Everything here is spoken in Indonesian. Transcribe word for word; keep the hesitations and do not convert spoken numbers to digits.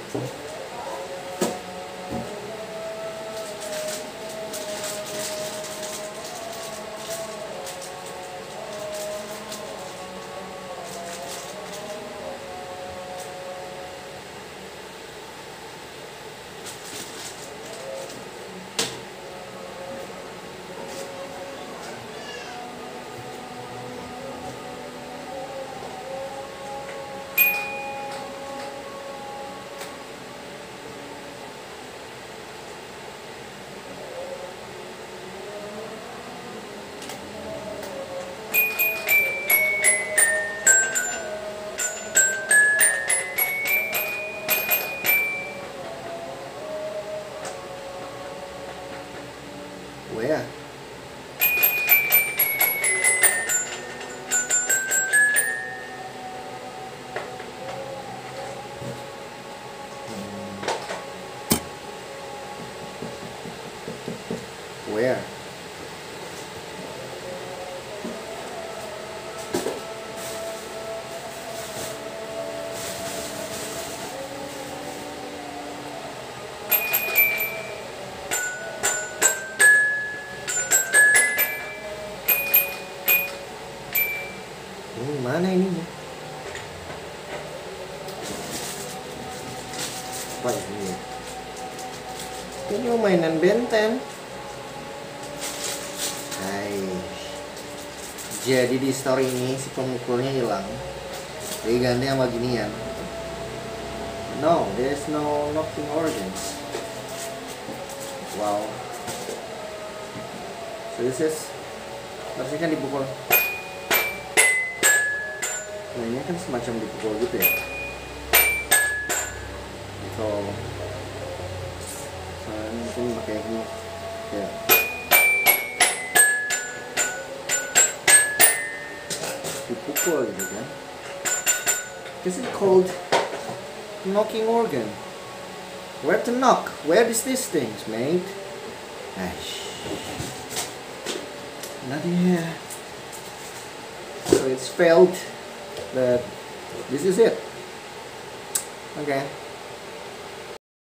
Where? Where? Ini mana ininya? Apa ini ya? Ini mainan benten. Hai. Jadi di story ini si pemukulnya hilang. Jadi ganti sama ginian. No, there's no knocking organs. Wow. So this is harusnya kan dipukul. Nah ini kan semacam dipukul gitu ya. So, saya mungkin pakai ini ya. Dipukul gitu kan. This is called knocking organ. Where to knock? Where is these things, mate? Aish. Not here. So it's failed. But this is it. Okay.